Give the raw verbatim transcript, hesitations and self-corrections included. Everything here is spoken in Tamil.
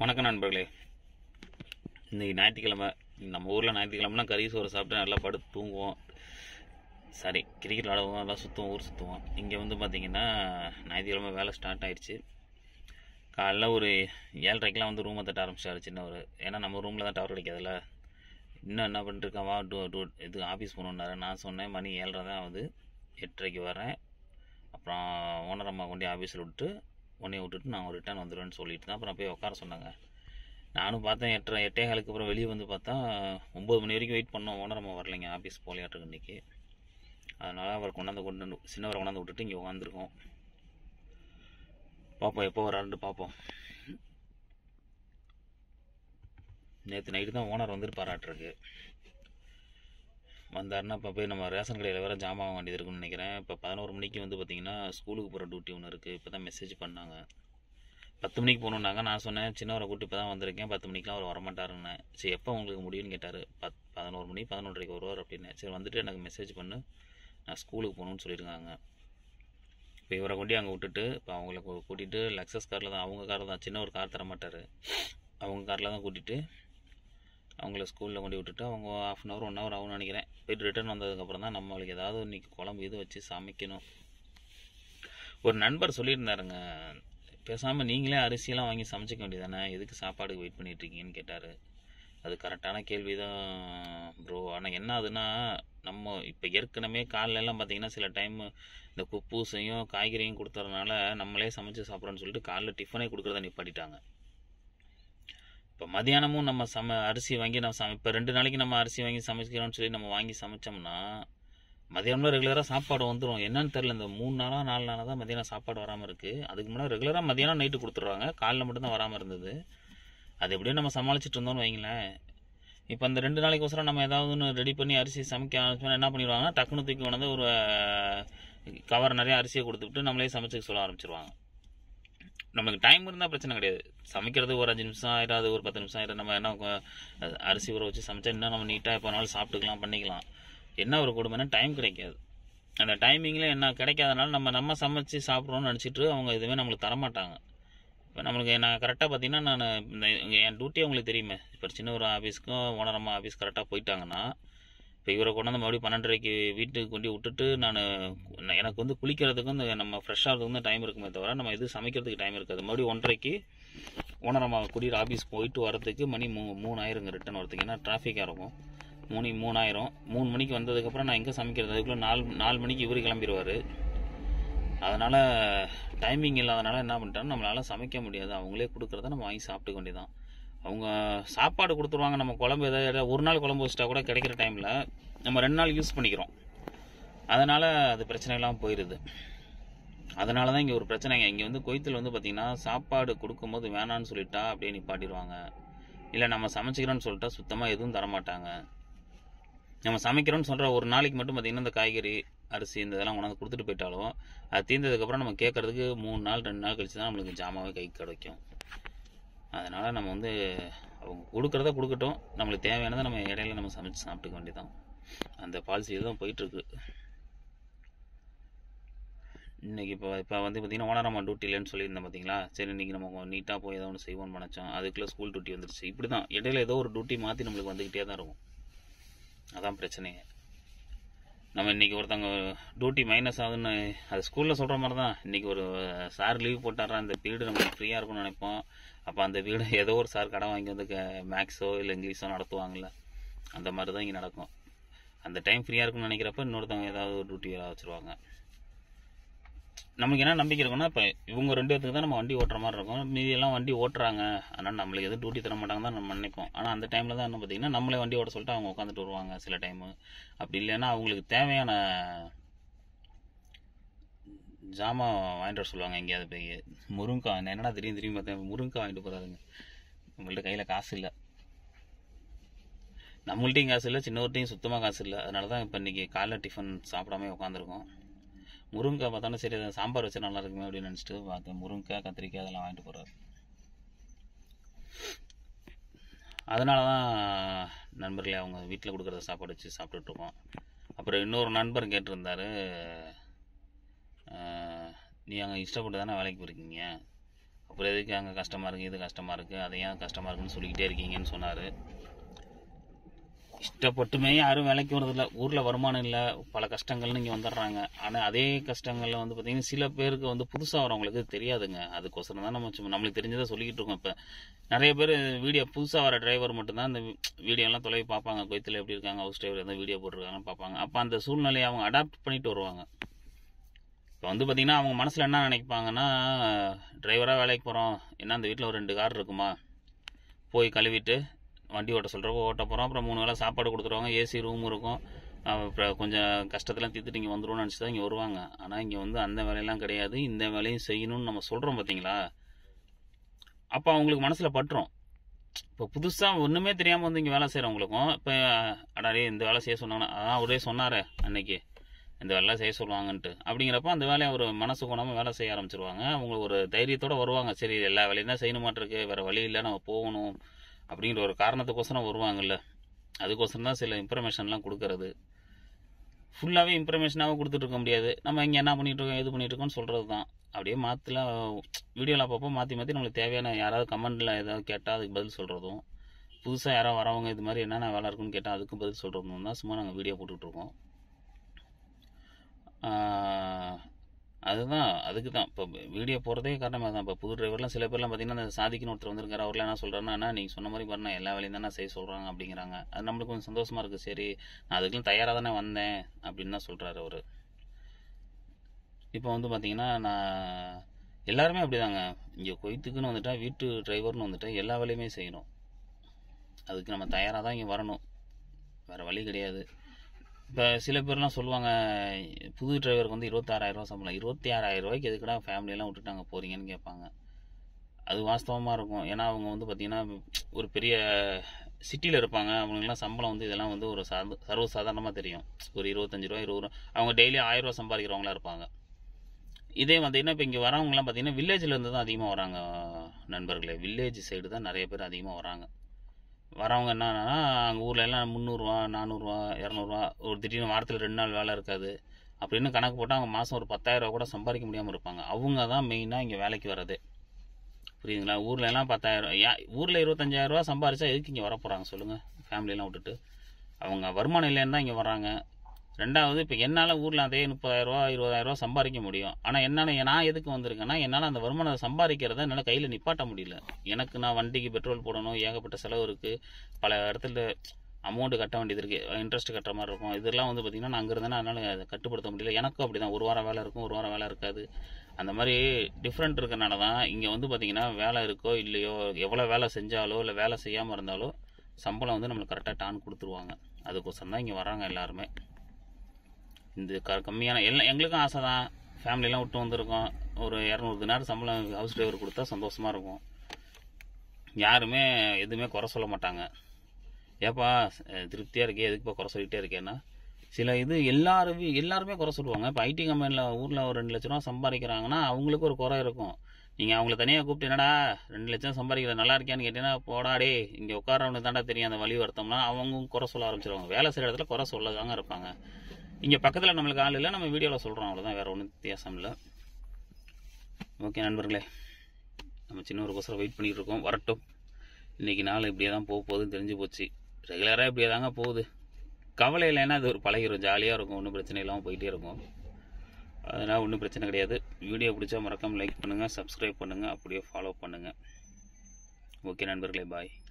வணக்கம் நண்பர்களே. இன்றைக்கி ஞாயிற்றுக்கிழமை. நம்ம ஊரில் ஞாயிற்றுக்கிழமைனா கறி சோறு சாப்பிட்டு நல்லா படுத்து தூங்குவோம். சரி, கிரிக்கெட் விளாடுவோம், நல்லா சுற்றுவோம், ஊர் சுற்றுவோம். இங்கே வந்து பார்த்திங்கன்னா ஞாயிற்றுக்கிழமை வேலை ஸ்டார்ட் ஆகிடுச்சு. காலைல ஒரு ஏழரைக்கெலாம் வந்து ரூமை தட்ட ஆரம்பிச்சாரு சின்னவர். ஏன்னா நம்ம ரூமில் தான் டவர் கிடைக்காதுல்ல. இன்னும் என்ன பண்ணிட்டுருக்காவா டூ டூ இது ஆஃபீஸ் போகணுன்னாரு. நான் சொன்னேன் மணி ஏழரை தான் ஆகுது, எட்டரைக்கு வரேன், அப்புறம் ஓனர் அம்மா கொண்டு ஆஃபீஸில் விட்டு உன்னைய விட்டுட்டு நான் ரிட்டர்ன் வந்துடுவேன்னு சொல்லிட்டு தான் அப்புறம் போய் உட்கார சொன்னாங்க. நானும் பார்த்தேன் எட்டரை எட்டே காலுக்கு அப்புறம் வெளியே வந்து பார்த்தா ஒம்பது மணி வரைக்கும் வெயிட் பண்ணோம். ஓனர் அம்மா வரலைங்க, ஆஃபீஸ் போலையாட்டுக்கு இன்றைக்கி. அதனால் அவர் கொண்டாந்து கொண்டு சின்னவரை கொண்டாந்து விட்டுட்டு இங்கே உட்காந்துருக்கோம். பார்ப்போம் எப்போ வராருன்னு பார்ப்போம். நேற்று நைட்டு தான் ஓனர் வந்துட்டு பாராட்டுருக்கு. வந்தாருன்னா இப்போ போய் நம்ம ரேஷன் கடையில் வேறு ஜாமான் வாங்க வேண்டியது இருக்குன்னு நினைக்கிறேன். இப்போ பதினோரு மணிக்கு வந்து பார்த்திங்கன்னா ஸ்கூலுக்கு போகிற டியூட்டி ஒன்று இருக்குது. இப்போ தான் மெசேஜ் பண்ணாங்க பத்து மணிக்கு போகணுன்னாங்க. நான் சொன்னேன் சின்னவரை கூட்டி இப்போ தான் வந்திருக்கேன், பத்து மணிக்கெலாம் அவர் வரமாட்டாருன்னு. சரி எப்போ உங்களுக்கு முடியும்னு கேட்டார். பத் பதினோரு மணி பதினொன்றரைக்கு வருவார் அப்படின்னு. சரி வந்துட்டு எனக்கு மெசேஜ் பண்ணு, நான் ஸ்கூலுக்கு போகணுன்னு சொல்லியிருக்காங்க. இப்போ இவரை கொண்டு அங்கே விட்டுட்டு இப்போ அவங்கள கூட்டிகிட்டு லெக்ஸஸ் காரில் தான், அவங்க காரில் தான், சின்ன ஒரு கார் தர மாட்டார், அவங்க காரில் தான் கூட்டிகிட்டு அவங்கள ஸ்கூலில் கொண்டு விட்டுட்டு அவங்க half an hour one hour ஆகும்னு நினைக்கிறேன். போய்ட்டு ரிட்டர்ன் வந்ததுக்கப்புறம் தான் நம்மளுக்கு ஏதாவது இன்றைக்கி குழம்பு இது வச்சு சமைக்கணும். ஒரு நண்பர் சொல்லியிருந்தாருங்க, பேசாமல் நீங்களே அரிசியெல்லாம் வாங்கி சமைச்சிக்க வேண்டியதானே, எதுக்கு சாப்பாடுக்கு வெயிட் பண்ணிகிட்ருக்கீங்கன்னு கேட்டார். அது கரெக்டான கேள்வி தான் ப்ரோ. ஆனால் என்ன ஆகுதுன்னா, நம்ம இப்போ ஏற்கனவே காலையிலலாம் பார்த்திங்கன்னா சில டைம் இந்த குப்பூசையும் காய்கறியும் கொடுத்துறதுனால நம்மளே சமைச்சு சாப்பிட்றோன்னு சொல்லிட்டு காலைல டிஃபனே கொடுக்குறத நிப்பாட்டிட்டாங்க. இப்போ மதியானமும் நம்ம சம அரிசி வாங்கி நம்ம சம இப்போ ரெண்டு நாளைக்கு நம்ம அரிசி வாங்கி சமைக்கிறோம்னு சொல்லி நம்ம வாங்கி சமைச்சோம்னா மதியானம்லாம் ரெகுலராக சாப்பாடு வந்துடும். என்னன்னு தெரில, இந்த மூணு நாளாக நாலு நாளாக தான் மதியானம் சாப்பாடு வராமல் இருக்குது. அதுக்கு முன்னாடி ரெகுலராக மதியானம் நைட்டு கொடுத்துட்றாங்க, காலைல மட்டும்தான் வராமல் இருந்தது. அது எப்படியும் நம்ம சமாளிச்சுட்டு இருந்தோம்னு வைங்களேன். இப்போ அந்த ரெண்டு நாளைக்கு ஒசரம் நம்ம ஏதாவது ஒன்று ரெடி பண்ணி அரிசி சமைக்க ஆரம்பிச்சோம்னா என்ன பண்ணிடுவாங்கன்னா டக்குனு தூக்கி கொண்டு ஒரு கவர் நிறைய அரிசியை கொடுத்துட்டு நம்மளே சமைச்சு சொல்ல ஆரம்பிச்சிருவாங்க. நமக்கு டைம் இருந்தால் பிரச்சனை கிடையாது, சமைக்கிறது ஒரு அஞ்சு நிமிஷம் ஆயிடாது, ஒரு பத்து நிமிஷம் ஆயிடும். நம்ம என்ன அரிசி ஊற வச்சு சமைச்சா இன்னும் நம்ம நீட்டாக எப்போ நாளும் சாப்பிட்டுக்கலாம், பண்ணிக்கலாம். என்ன ஒரு கொடுமைன்னா டைம் கிடைக்காது. அந்த டைமிங்கில் என்ன கிடைக்காதனால நம்ம நம்ம சமைச்சு சாப்பிட்றோன்னு நினச்சிட்டு அவங்க எதுவுமே நம்மளுக்கு தரமாட்டாங்க. இப்போ நம்மளுக்கு நான் கரெக்டாக பார்த்தீங்கன்னா நான் இந்த என் டியூட்டியே உங்களுக்கு தெரியுமே. இப்போ சின்ன ஒரு ஆஃபீஸ்க்கும் ஓனரம்மா ஆஃபீஸ் கரெக்டாக போயிட்டாங்கன்னா இப்போ இவரை கொண்டாந்து மறுபடியும் பன்னெண்டரைக்கு வீட்டுக்கு கொண்டு விட்டுட்டு நான் எனக்கு வந்து குளிக்கிறதுக்கும் இந்த நம்ம ஃப்ரெஷ்ஷாகிறதுக்கு வந்து டைம் இருக்குமே தவிர நம்ம எது சமைக்கிறதுக்கு டைம் இருக்காது. மறுபடியும் ஒன்றரைக்கு ஓனரம்மா குடியிற ஆஃபீஸ் போயிட்டு வரதுக்கு மணி மூ மூணாயிரங்க ரிட்டன் வரதுக்கு. ஏன்னா டிராஃபிக்காக இருக்கும். மூணு மூணாயிரம் மூணு மணிக்கு வந்ததுக்கப்புறம் நான் எங்கே சமைக்கிறது, அதுக்குள்ளே நாலு நாலு மணிக்கு இவர் கிளம்பிடுவார். அதனால் டைமிங் இல்லாதனால என்ன பண்ணிட்டாலும் நம்மளால் சமைக்க முடியாது. அவங்களே கொடுக்குறத நம்ம வாங்கி சாப்பிட்டுக்க வேண்டியதான். அவங்க சாப்பாடு கொடுத்துருவாங்க. நம்ம குழம்பு எதாவது ஒரு நாள் குழம்பு வச்சிட்டா கூட கிடைக்கிற டைமில் நம்ம ரெண்டு நாள் யூஸ் பண்ணிக்கிறோம். அதனால் அது பிரச்சனை இல்லாமல் போயிடுது. அதனால தான் இங்கே ஒரு பிரச்சனைங்க. இங்கே வந்து கொய்த்தில் வந்து பார்த்திங்கன்னா சாப்பாடு கொடுக்கும்போது வேணான்னு சொல்லிட்டா அப்படியே நிப்பாட்டிடுவாங்க. இல்லை நம்ம சமைச்சிக்கிறோன்னு சொல்லிட்டா சுத்தமாக எதுவும் தரமாட்டாங்க. நம்ம சமைக்கிறோன்னு சொல்கிற ஒரு நாளைக்கு மட்டும் பார்த்திங்கன்னா இந்த காய்கறி அரிசி இந்த இதெல்லாம் கொண்டாந்து கொடுத்துட்டு போயிட்டாலும் அது தீர்ந்ததுக்கப்புறம் நம்ம கேட்குறதுக்கு மூணு நாள் ரெண்டு நாள் கழிச்சு தான் நம்மளுக்கு ஜாமாவே கை கிடைக்கும். அதனால் நம்ம வந்து அவங்க கொடுக்குறத கொடுக்கட்டும், நம்மளுக்கு தேவையானதை நம்ம இடையில நம்ம சமைச்சு சாப்பிட்டுக்க வேண்டியதான். அந்த பாலிசியில் தான் போயிட்டுருக்கு இன்றைக்கி. இப்போ இப்போ வந்து பார்த்திங்கன்னா ஓனர் நம்ம டியூட்டி இல்லைன்னு சொல்லியிருந்தேன் பார்த்தீங்களா. சரி இன்றைக்கி நம்ம நீட்டாக போய் ஏதோ ஒன்று செய்வோம்னு நினச்சோம். அதுக்குள்ளே ஸ்கூல் டியூட்டி வந்துடுச்சு. இப்படி தான் இடையில ஏதோ ஒரு டியூட்டி மாற்றி நம்மளுக்கு வந்துக்கிட்டே தான் இருக்கும். அதான் பிரச்சனைங்க. நம்ம இன்றைக்கி ஒருத்தவங்க டியூட்டி மைனஸ் ஆகுதுன்னு அது ஸ்கூலில் சொல்கிற மாதிரி தான். இன்றைக்கி ஒரு சார் லீவ் போட்டாரா, இந்த பீரியடு நம்மளுக்கு ஃப்ரீயாக இருக்கும்னு நினைப்போம். அப்போ அந்த பீரியடு ஏதோ ஒரு சார் கடை வாங்கி வந்து மேக்ஸோ இல்லை இங்கிலீஷோ நடத்துவாங்கள்ல, அந்த மாதிரி தான் இங்கே நடக்கும். அந்த டைம் ஃப்ரீயாக இருக்குன்னு நினைக்கிறப்ப இன்னொருத்தவங்க ஏதாவது ஒரு டியூட்டி வேலை வச்சுருவாங்க. நமக்கு என்ன நம்பிக்கை இருக்குன்னா இப்போ இவங்க ரெண்டு பேருக்கு தான் நம்ம வண்டி ஓட்டுற மாதிரி இருக்கும், மீதியெல்லாம் வண்டி ஓட்டுறாங்க, அதனால் நம்மளுக்கு எதுவும் டியூட்டி தர மாட்டாங்க தான் நம்ம நினைப்போம். ஆனால் அந்த டைமில் தான் என்ன பார்த்திங்கன்னா நம்மளே வண்டி ஓட்ட சொல்லிட்டு அவங்க உட்காந்துட்டு வருவாங்க சில டைமு. அப்படி இல்லைன்னா அவங்களுக்கு தேவையான ஜாமான் வாங்கிட்டு வர சொல்லுவாங்க. எங்கேயாவது போய் முருங்காய் என்னென்னா திடீர்னு திரும்பி பார்த்தேன் முருங்காய் வாங்கிட்டு போகிறாருங்க. நம்மள்ட்ட கையில் காசு இல்லை, நம்மள்ட்டையும் காசு இல்லை, சின்னவர்கிட்டையும் சுத்தமாக காசு இல்லை. அதனால தான் இப்போ இன்றைக்கி காலைல டிஃபன் சாப்பிடாம உட்காந்துருக்கோம். முருங்காய் பார்த்தாலும் சரி அதை சாம்பார் வச்சா நல்லா இருக்குமே அப்படின்னு நினச்சிட்டு பார்த்தேன். முருங்காய் கத்திரிக்காய் அதெல்லாம் வாங்கிட்டு போகிறாரு. அதனால தான் நண்பர்களே அவங்க வீட்டில் கொடுக்குறத சாப்பாடு வச்சு சாப்பிட்டுட்ருக்கோம். அப்புறம் இன்னொரு நண்பர் கேட்டிருந்தார், நீ அங்கே இஷ்டப்பட்டு தானே வேலைக்கு போயிருக்கீங்க, அப்புறம் எதுக்கு அங்கே கஷ்டமாக இருக்குது, இது கஷ்டமாக இருக்குது, அதை ஏன் கஷ்டமாக இருக்குன்னு சொல்லிக்கிட்டே இருக்கீங்கன்னு சொன்னார். இஷ்டப்பட்டுமே யாரும் வேலைக்கு வரதில்லை. ஊரில் வருமானம் இல்லை, பல கஷ்டங்கள்னு இங்கே வந்துடுறாங்க. ஆனால் அதே கஷ்டங்களில் வந்து பார்த்திங்கன்னா சில பேருக்கு வந்து புதுசாக வரவங்களுக்கு தெரியாதுங்க. அதுக்கோசரம் தான் நம்ம சும்மா நம்மளுக்கு தெரிஞ்சதை சொல்லிக்கிட்டு இருக்கோம். இப்போ நிறைய பேர் வீடியோ புதுசாக வர டிரைவர் மட்டும்தான் இந்த வீடியோலாம் தொலைவி பார்ப்பாங்க. கொய்த்தில் எப்படி இருக்காங்க, ஹவுஸ் டிரைவர் எதாவது வீடியோ போட்டிருக்காங்கன்னு பார்ப்பாங்க. அப்போ அந்த சூழ்நிலையை அவங்க அடாப்ட் பண்ணிட்டு வருவாங்க. இப்போ வந்து பார்த்திங்கன்னா அவங்க மனசில் என்ன நினைப்பாங்கன்னா, டிரைவராக வேலைக்கு போகிறோம், என்ன அந்த வீட்டில் ஒரு ரெண்டு கார் இருக்குமா, போய் கழுவிட்டு வண்டி ஓட்ட சொல்கிறப்போ ஓட்ட போகிறோம், அப்புறம் மூணு வேளை சாப்பாடு கொடுத்துருவாங்க, ஏசி ரூம் இருக்கும், அப்புறம் கொஞ்சம் கஷ்டத்தெல்லாம் தீர்த்துட்டு இங்கே வந்துடுவோம்னு நினச்சி தான் இங்கே வருவாங்க. ஆனால் இங்கே வந்து அந்த வேலையெல்லாம் கிடையாது. இந்த வேலையும் செய்யணும்னு நம்ம சொல்கிறோம் பார்த்தீங்களா, அப்போ அவங்களுக்கு மனசில் பட்டுரும். இப்போ புதுசாக ஒன்றுமே தெரியாமல் வந்து இங்கே வேலை செய்கிறவங்களுக்கும் இப்போ அடாரே இந்த வேலை செய்ய சொன்னாங்கன்னா, அதான் அவரே சொன்னார் அன்னைக்கு இந்த வேலை செய்ய சொல்லுவாங்கன்ட்டு, அப்படிங்கிறப்ப அந்த வேலையை ஒரு மனசு கொண்டாமல் வேலை செய்ய ஆரம்பிச்சிருவாங்க. அவங்க ஒரு தைரியத்தோடு வருவாங்க. சரி எல்லா வேலையும் தான் செய்யணுமாட்டிருக்கு, வேறு வழி இல்லை, நம்ம போகணும் அப்படிங்கிற ஒரு காரணத்துக்கோசரம் வருவாங்கல்ல. அதுக்கோசரம் தான் சில இன்ஃபர்மேஷன்லாம் கொடுக்கறது. ஃபுல்லாகவே இன்ஃபர்மேஷனாகவும் கொடுத்துட்டு இருக்க முடியாது. நம்ம இங்கே என்ன பண்ணிகிட்டு இருக்கோம், எது பண்ணிகிட்டு இருக்கோம்னு சொல்கிறது தான். அப்படியே மாற்றலாம் வீடியோவில் அப்பப்போ மாற்றி மாற்றி நம்மளுக்கு தேவையான யாராவது கமெண்டில் ஏதாவது கேட்டால் அதுக்கு பதில் சொல்கிறதும், புதுசாக யாராவது வரவங்க இது மாதிரி என்னென்ன வேலை இருக்குன்னு கேட்டால் அதுக்கும் பதில் சொல்கிறதும் தான் சும்மா நாங்கள் வீடியோ போட்டுட்ருக்கோம். அதுதான் அதுக்கு தான் இப்போ வீடியோ போகிறதே காரணமாக தான். இப்போ புது டிரைவர்லாம் சில பேர்லாம் பார்த்திங்கன்னா அந்த சாதிக்குன்னு ஒருத்தர் வந்திருக்காரு. அவர்லாம் என்ன சொல்கிறாருன்னா, என்ன நீங்கள் சொன்ன மாதிரி பண்ண எல்லா வேலையும் தானே செய்ய சொல்கிறாங்க அப்படிங்கிறாங்க. அது நம்மளுக்கு கொஞ்சம் சந்தோஷமாக இருக்குது. சரி நான் அதுக்கெல்லாம் தயாராக தானே வந்தேன் அப்படின்னு தான் சொல்கிறாரு அவர். இப்போ வந்து பார்த்திங்கன்னா நான் எல்லாருமே அப்படி தாங்க. இங்கே கொய்த்துக்குன்னு வந்துட்டால், வீட்டு டிரைவர்னு வந்துட்டால் எல்லா வேலையுமே செய்யணும். அதுக்கு நம்ம தயாராக தான் இங்கே வரணும், வேறு வழி கிடையாது. இப்போ சில பேர்லாம் சொல்லுவாங்க, புது டிரைவருக்கு வந்து இருபத்தாறாயிரரூவா சம்பளம், இருபத்தி ஆறாயிரம் ரூபாய்க்கு எதுக்குடா ஃபேமிலியெல்லாம் விட்டுட்டு அங்கே போகிறீங்கன்னு கேட்பாங்க. அது வாஸ்தவமாக இருக்கும். ஏன்னா அவங்க வந்து பார்த்திங்கன்னா ஒரு பெரிய சிட்டியில் இருப்பாங்க. அவங்களுக்குலாம் சம்பளம் வந்து இதெல்லாம் வந்து ஒரு சார்ந்து சர்வசாதாரணமாக தெரியும். ஒரு இருபத்தஞ்சி ரூபா இருபது ரூபா அவங்க டெய்லி ஆயிரரூவா சம்பாதிக்கிறவங்களாம் இருப்பாங்க. இதே பார்த்திங்கன்னா இப்போ இங்கே வரவங்கலாம் பார்த்திங்கன்னா வில்லேஜில் இருந்து தான் அதிகமாக வராங்க நண்பர்களே. வில்லேஜ் சைடு தான் நிறைய பேர் அதிகமாக வராங்க. வரவங்க என்னன்னா, அங்கே ஊரில் எல்லாம் முந்நூறுரூவா நானூறுரூவா இரநூறுவா, ஒரு திடீர்னு வாரத்தில் ரெண்டு நாள் வேலை இருக்காது அப்படின்னு கணக்கு போட்டால் அவங்க மாதம் ஒரு பத்தாயிரரூவா கூட சம்பாதிக்க முடியாமல் இருப்பாங்க. அவங்க தான் மெயினாக இங்கே வேலைக்கு வர்றது. புரியுதுங்களா? ஊரில் எல்லாம் பத்தாயிரம் ஏன் ஊரில் இருபத்தஞ்சாயிரரூவா சம்பாரிச்சா எதுக்கு இங்கே வர போகிறாங்க சொல்லுங்கள்? ஃபேமிலியெல்லாம் விட்டுட்டு அவங்க வருமானம் இல்லைன்னு தான் இங்கே வர்றாங்க. ரெண்டாவது, இப்போ என்னால் ஊரில் அதே முப்பதாயிரரூவா இருபதாயிரரூவா சம்பாதிக்க முடியும். ஆனால் என்னால் நான் எதுக்கு வந்திருக்கேன்னா, என்னால் அந்த வருமானத்தை சம்பாதிக்கிறத என்னால் கையில் நிப்பாட்ட முடியல. எனக்கு நான் வண்டிக்கு பெட்ரோல் போடணும், ஏகப்பட்ட செலவு இருக்குது, பல இடத்துல அமௌண்ட்டு கட்ட வேண்டியது இருக்குது, இன்ட்ரெஸ்ட் கட்டுற மாதிரி இருக்கும். இதெல்லாம் வந்து பார்த்திங்கன்னா நான் அங்கே இருந்தேன்னா அதனால் அதை கட்டுப்படுத்த முடியல. எனக்கும் அப்படி தான், ஒரு வாரம் வேலை இருக்கும், ஒரு வாரம் வேலை இருக்காது. அந்த மாதிரி டிஃப்ரெண்ட் இருக்கிறனால தான் இங்கே வந்து பார்த்திங்கன்னா வேலை இருக்கோ இல்லையோ, எவ்வளோ வேலை செஞ்சாலோ இல்லை வேலை செய்யாமல் இருந்தாலோ சம்பளம் வந்து நம்மளுக்கு கரெக்டாக டான் கொடுத்துருவாங்க. அதுக்கோசரம் தான் இங்கே வராங்க எல்லாருமே. இந்த க கம்மியான எல்லாம் எங்களுக்கும் ஆசை தான். ஃபேமிலியெலாம் விட்டு வந்திருக்கோம். ஒரு இரநூறு தினார் சம்பளம் ஹவுஸ் டிரைவர் கொடுத்தா சந்தோஷமாக இருக்கும். யாருமே எதுவுமே குறை சொல்ல மாட்டாங்க. ஏப்பா திருப்தியாக இருக்கே, எதுக்குப்பா குறை சொல்லிகிட்டே இருக்கேன்னா, சில இது எல்லாருமே எல்லாருமே குறை சொல்லுவாங்க. இப்போ ஐடி கம்பெனியில் ஊரில் ஒரு ரெண்டு லட்ச ரூபா சம்பாதிக்கிறாங்கன்னா அவங்களுக்கு ஒரு குறை இருக்கும். நீங்கள் அவங்கள தனியாக கூப்பிட்டு என்னடா ரெண்டு லட்சம் சம்பாதிக்கிறது நல்லா இருக்கியான்னு கேட்டீங்கன்னா, போடாடே இங்கே உட்காரவனுக்கு தாண்டா தெரியும் அந்த வழி வருத்தம்னா அவங்க குறை சொல்ல ஆரம்பிச்சிருவாங்க. வேலை செய்கிற இடத்துல குறை சொல்லதாங்க இருப்பாங்க. இங்கே பக்கத்தில் நம்மளுக்கு ஆள் இல்லை, நம்ம வீடியோவில் சொல்கிறோம், அவ்வளோதான், வேறு ஒன்றும் வித்தியாசம் இல்லை. ஓகே நண்பர்களே, நம்ம சின்ன ஒரு கோசரம் வெயிட் பண்ணிகிட்டு இருக்கோம், வரட்டும். இன்றைக்கி நாள் இப்படியே தான் போக போகுதுன்னு தெரிஞ்சு போச்சு. ரெகுலராக இப்படியே தாங்க போகுது. கவலை இல்லைன்னா அது ஒரு பழகிடும், ஜாலியாக இருக்கும், ஒன்றும் பிரச்சனை இல்லாமல் போயிட்டே இருக்கும். அதனால் ஒன்றும் பிரச்சனை கிடையாது. வீடியோ பிடிச்சா மறக்காமல் லைக் பண்ணுங்கள், சப்ஸ்கிரைப் பண்ணுங்கள், அப்படியே ஃபாலோ பண்ணுங்கள். ஓகே நண்பர்களே, பாய்.